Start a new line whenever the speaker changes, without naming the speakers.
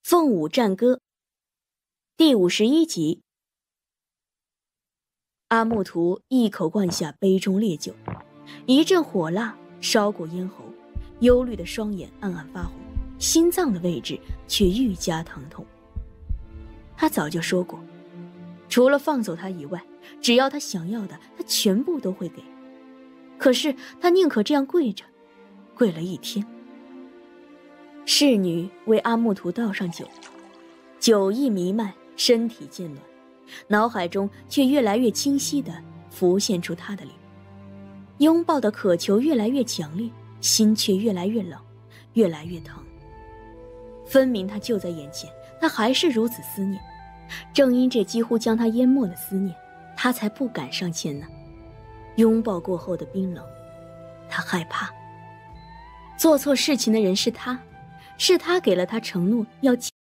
凤舞战歌第51集。阿木图一口灌下杯中烈酒，一阵火辣烧过咽喉，忧虑的双眼暗暗发红，心脏的位置却愈加疼痛。他早就说过，除了放走他以外，只要他想要的，他全部都会给。可是他宁可这样跪着，跪了一天。侍女为阿木图倒上酒，酒意弥漫，身体渐暖，脑海中却越来越清晰地浮现出他的脸。拥抱的渴求越来越强烈，心却越来越冷，越来越疼。分明他就在眼前，他还是如此思念。正因这几乎将他淹没的思念，他才不敢上前呢。拥抱过后的冰冷，他害怕。做错事情的人是他，是他给了他承诺要